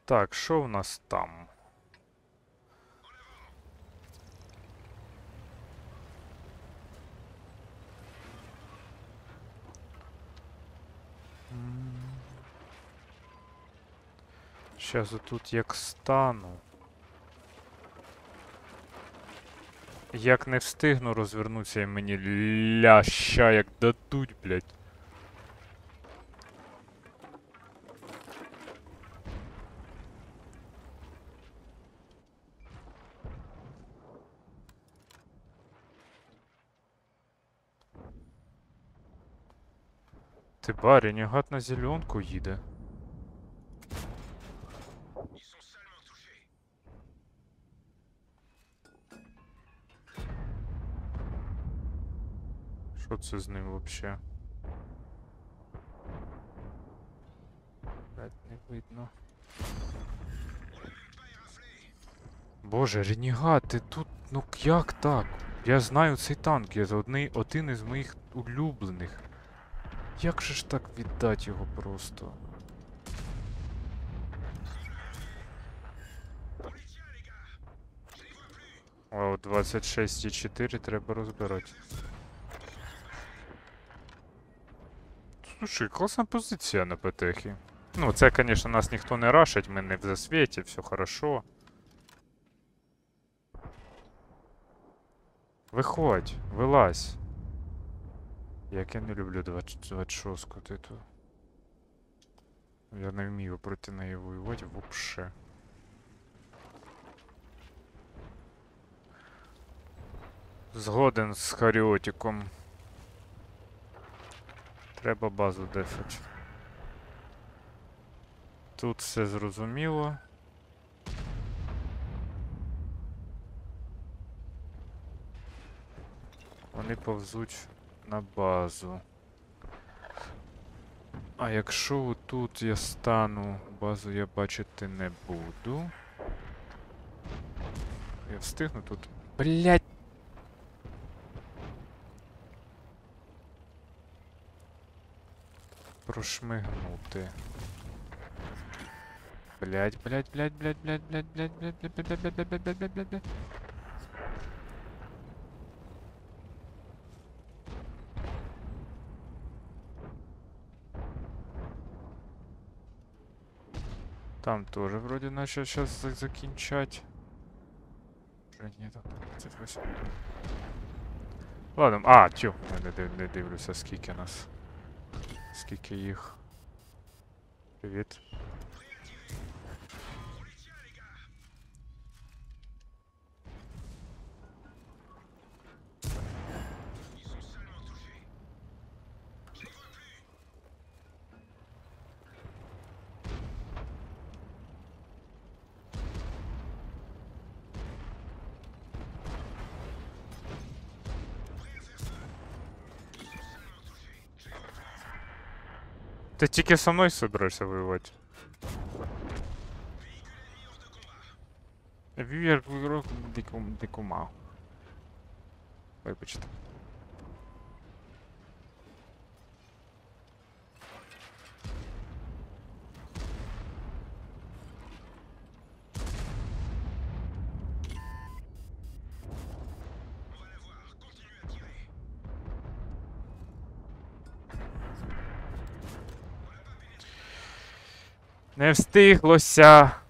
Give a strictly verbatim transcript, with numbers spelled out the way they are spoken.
Так, що в нас там? Щас отут як стану. Як не встигну розвернутися і мені ляща як дадуть, блядь. Ти ба, ренегат на зеленку їде. Що це з ним вообще? Блядь, не видно. Боже, ренегат, ти тут, ну як так? Я знаю цей танк, я одний, один із моїх улюблених. Як же ж так віддати його просто? О, двадцять шість і чотири треба розбирати. Слушай, класна позиція на ПТХі. Ну, це, конечно, нас ніхто не рашить, ми не в засвіті, все хорошо. Виходь, вилазь. Як я не люблю двадцять шостку, ти тут. Я не вмію проти неї воювати вообще. Згоден з Харіотиком. Треба базу дефать. Тут все зрозуміло. Вони повзуть на базу. А якщо тут я стану, базу я бачити не буду. Я встигну тут. Блять! Прошмигнути. Блять, блять, блять, блять, блять, блять, блять, блять, блять, блять, блять, блять, блять, блять, блять, блять. Там тоже вроде начал сейчас закінчать. Вже ні, там двадцять восемь. Ладно, а, тю, я не, див, не дивлюся, скільки нас. Скільки їх. Привіт. Ти тільки со мною собираєшся воювати? Вівер ігрок дикума. Вибачте. Не встиглося.